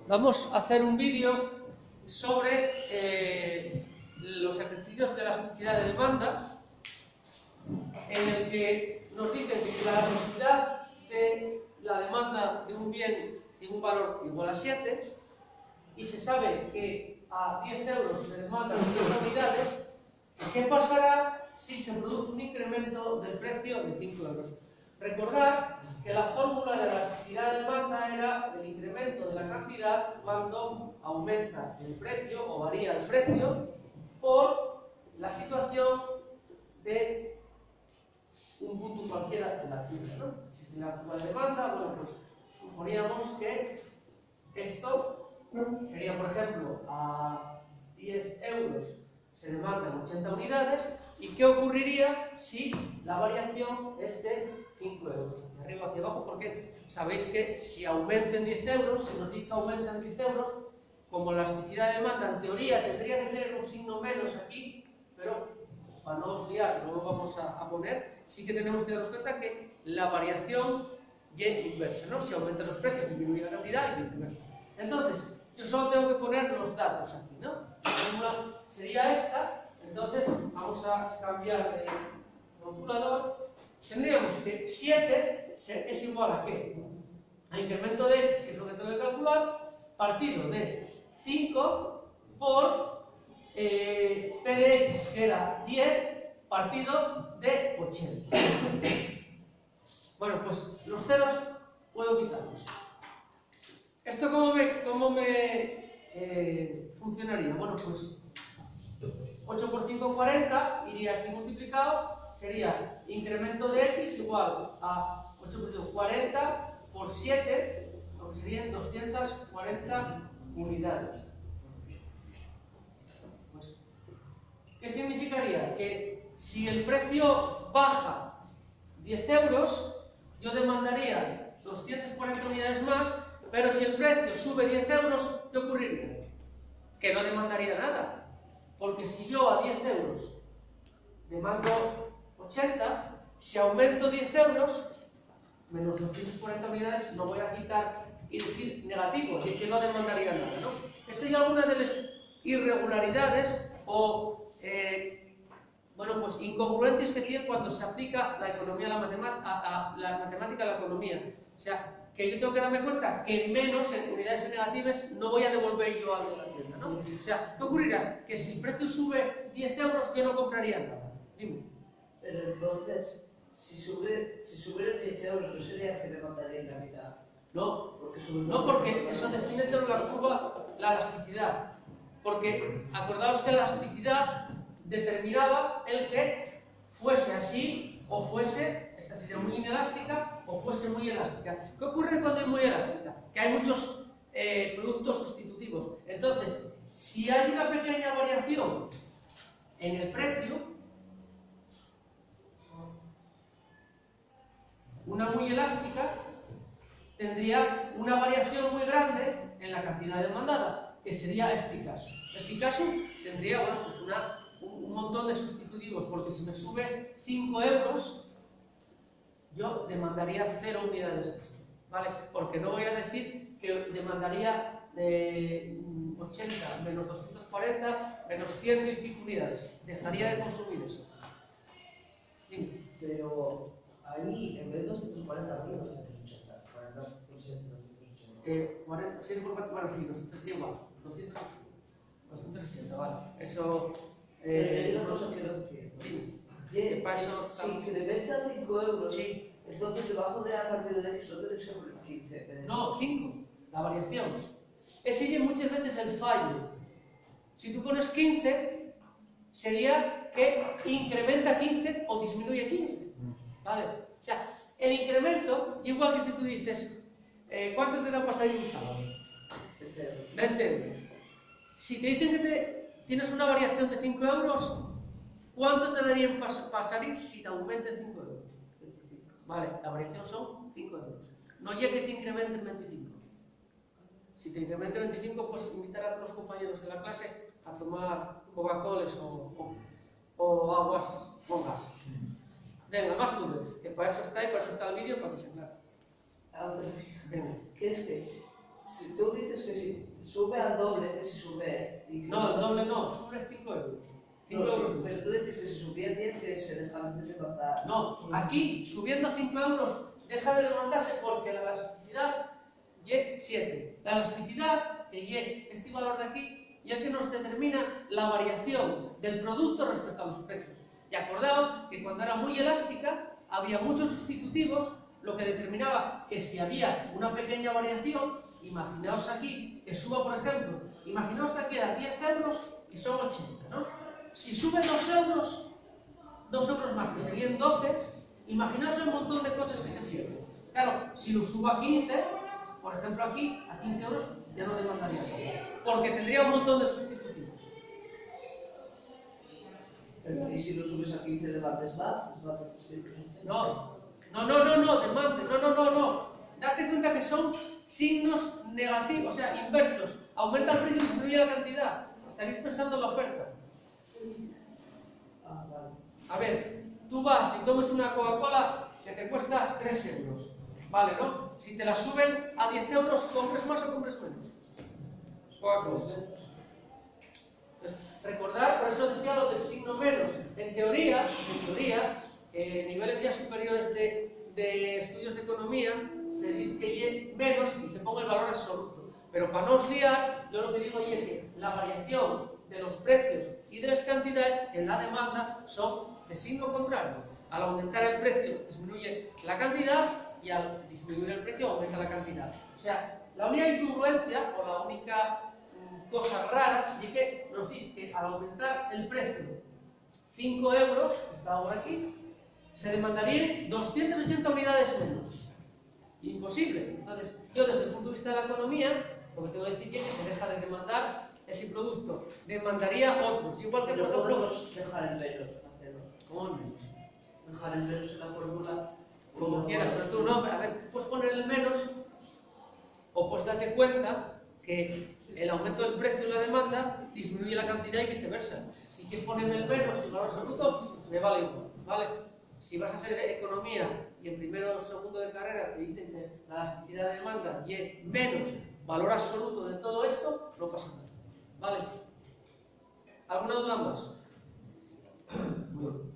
Vamos a hacer un vídeo sobre los ejercicios de elasticidad de demanda, en el que nos dicen que si la elasticidad de la demanda de un bien tiene un valor igual a 7 y se sabe que a 10 euros se demandan 10 unidades, ¿qué pasará si se produce un incremento del precio de 5 euros? Recordad que la fórmula de la elasticidad de demanda era el incremento de la cantidad cuando aumenta el precio o varía el precio por la situación de un punto cualquiera de la curva, ¿no? Si la curva de demanda, bueno, pues suponíamos que esto sería, por ejemplo, a 10 euros se demandan 80 unidades. ¿Y qué ocurriría si la variación es de 5 euros? De arriba hacia abajo, porque sabéis que si aumenten 10 euros, si nos dice que aumentan 10 euros, como la elasticidad de demanda en teoría tendría que tener un signo menos aquí, pero para no os liar, no lo vamos a poner, sí que tenemos que darnos cuenta que la variación es inversa, ¿no? Si aumentan los precios, disminuye la cantidad y viceversa. Entonces, yo solo tengo que poner los datos aquí, ¿no? La fórmula sería esta. Entonces, vamos a cambiar de calculador. Tendríamos que 7 es igual a ¿qué? A incremento de x, que es lo que tengo que calcular, partido de 5 por p de x, que era 10, partido de 80. Bueno, pues los ceros puedo quitarlos. ¿Esto cómo me funcionaría? Bueno, pues 8 por 5, 40, iría aquí multiplicado, sería incremento de x igual a 8 por 5, 40 por 7, lo que serían 240 unidades. Pues, ¿qué significaría? Que si el precio baja 10 euros, yo demandaría 240 unidades más, pero si el precio sube 10 euros, ¿qué ocurriría? Que no demandaría nada. Porque si yo a 10 euros demando 80, si aumento 10 euros, menos 240 unidades, no voy a quitar y decir negativo, así que no demandaría nada, ¿no? Esta es alguna de las irregularidades o bueno, pues incongruencias que tiene cuando se aplica la economía a la matemática a la economía. O sea, que yo tengo que darme cuenta que menos en unidades negativas no voy a devolver yo algo a la tienda, ¿no? O sea, ¿qué ocurrirá? Que si el precio sube 10 euros, yo no compraría nada. Dime. Pero entonces, si subiera 10 euros, ¿no sería que demandaría la mitad? No, porque eso define de la curva la elasticidad. Porque acordaos que la elasticidad determinaba el que fuese así o fuese, esta sería muy inelástica, o fuese muy elástica. ¿Qué ocurre cuando es muy elástica? Que hay muchos productos sustitutivos. Entonces, si hay una pequeña variación en el precio, una muy elástica tendría una variación muy grande en la cantidad demandada, que sería este caso. Este caso tendría, bueno, pues un montón de sustitutivos, porque si me sube 5 euros, yo demandaría 0 unidades de esto, ¿vale? Porque no voy a decir que demandaría 80 menos 240 menos 100 y pico unidades. Dejaría de consumir eso. Dime. Pero ahí, en vez de 240, habría 280. 40 por 7, 280. 40, 7 por 4, bueno, sí, igual. 280, vale. Eso... Hay una cosa que no entiendo. Sí. ¿Qué pasó? Si incrementa 5 euros, sí. Entonces debajo de a partir de x solo tenéis que poner 15. No, 5. La variación. Ese es muchas veces el fallo. Si tú pones 15, sería que incrementa 15 o disminuye 15. ¿Vale? O sea, el incremento, igual que si tú dices, ¿cuánto te da para salir un sábado? 20 euros. Si te dicen que tienes una variación de 5 euros, ¿cuánto te darían para salir si te aumenten 5 euros? 25. Vale, la variación son 5 euros. No ya que te incrementen 25. Si te incrementen 25, pues invitar a otros compañeros de la clase a tomar Coca-Colas o aguas con gas. Venga, más dudas, que para eso está y para eso está el vídeo, para que se aclare. Venga. ¿Qué es que Si tú dices que si sube al doble, que si sube... No, el doble no, sube 5 euros. 5 No, euros. pero tú dices que si subía 10, que se dejaban de demandar. No, aquí, subiendo 5 euros, deja de demandarse porque la elasticidad y 7. La elasticidad, que y este valor de aquí, ya que nos determina la variación del producto respecto a los precios. Y acordaos que cuando era muy elástica, había muchos sustitutivos, lo que determinaba que si había una pequeña variación, imaginaos aquí que suba, por ejemplo, imaginaos que aquí era 10 euros y son 80, ¿no? Si sube 2 euros más, que serían 12, imaginaos el montón de cosas que se pierden. Claro, si lo subo a 15, por ejemplo aquí, a 15 euros, ya no demandaría nada, porque tendría un montón de sustitutivos. Pero ¿y si lo subes a 15 demandes más? ¿Demandes 280? No, demande, no. Date cuenta que son signos negativos, o sea, inversos. Aumenta el precio y disminuye la cantidad. Estaréis pensando en la oferta. Ah, vale. A ver, tú vas y tomes una Coca-Cola que te cuesta 3 euros. Vale, ¿no? Si te la suben a 10 euros, ¿compres más o compres menos? Coca-Cola. Recordar, por eso decía lo del signo menos. En teoría, niveles ya superiores de estudios de economía, se dice que y menos y se ponga el valor absoluto. Pero para no os liar, yo lo que digo es que la variación de los precios y de las cantidades en la demanda son de signo contrario. Al aumentar el precio, disminuye la cantidad y al disminuir el precio, aumenta la cantidad. O sea, la única incongruencia o la única cosa rara es que nos dice que al aumentar el precio 5 euros, que está ahora aquí, se demandarían 280 unidades menos. Imposible. Entonces, yo desde el punto de vista de la economía, lo que tengo que decir es que se deja de demandar ese producto. Demandaría otros. Igual que, por ejemplo, podemos dejar el menos, hacerlo. ¿Cómo menos? Dejar el menos en la fórmula. Como quieras, pero tú no, a ver, puedes poner el menos o pues date cuenta que el aumento del precio y la demanda disminuye la cantidad y viceversa. Si quieres ponerme el menos y el valor absoluto, me vale igual, ¿vale? Si vas a hacer economía y en primero o segundo de carrera te dicen que la elasticidad de demanda y menos valor absoluto de todo esto, no pasa nada, ¿vale? ¿Alguna duda más? Bueno.